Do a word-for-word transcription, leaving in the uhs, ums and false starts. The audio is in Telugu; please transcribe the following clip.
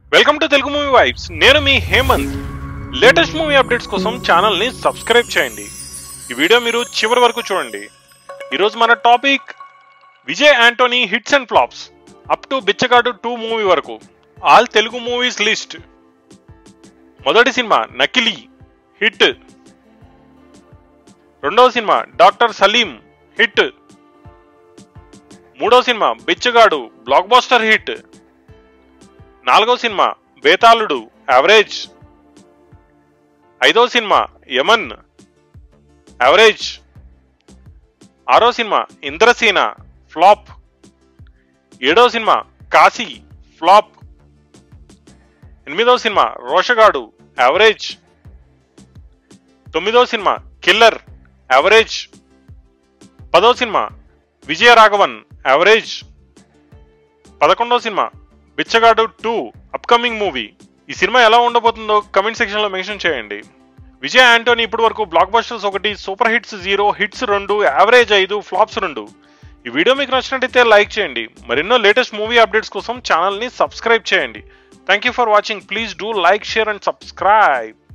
Welcome to Telugu movie vibes. నేను మీ హేమంత్. లేటెస్ట్ మూవీ అప్డేట్స్ కోసం ఛానల్ ని సబ్స్క్రైబ్ చేయండి. ఈ వీడియో మీరు చివరి వరకు చూడండి. ఈరోజు మన topic Vijay Antony hits and flops up to Bichagadu two movie వరకు ఆల్ తెలుగు మూవీస్ లిస్ట్. మొదటి సినిమా నకిలీ హిట్. రెండవ సినిమా డాక్టర్ సలీం హిట్. మూడవ సినిమా బిచ్చగాడు బ్లాక్ బస్టర్ హిట్. నాలుగో సినిమా బేతాళుడు యావరేజ్. ఐదో సినిమా యమన్ యావరేజ్. ఆరో సినిమా ఇంద్రసేన ఫ్లాప్. ఏడో సినిమా కాశీ ఫ్లాప్. ఎనిమిదో సినిమా రోషగాడు యావరేజ్. తొమ్మిదో సినిమా కిల్లర్ యావరేజ్. పదో సినిమా విజయరాఘవన్ యావరేజ్. పదకొండో సినిమా బిచ్చగాడు టూ అప్కమింగ్ మూవీ. ఈ సినిమా ఎలా ఉండబోతుందో కమెంట్ సెక్షన్ లో మెన్షన్ చేయండి. విజయ్ యాంటోనీ ఇప్పటి వరకు బ్లాక్ బస్టర్స్ ఒకటి, సూపర్ హిట్స్ జీరో, హిట్స్ రెండు, యావరేజ్ ఐదు, ఫ్లాప్స్ రెండు. ఈ వీడియో మీకు నచ్చినట్టయితే లైక్ చేయండి. మరెన్నో లేటెస్ట్ మూవీ అప్డేట్స్ కోసం ఛానల్ ని సబ్స్క్రైబ్ చేయండి. Thank you for watching. Please do like, share and subscribe.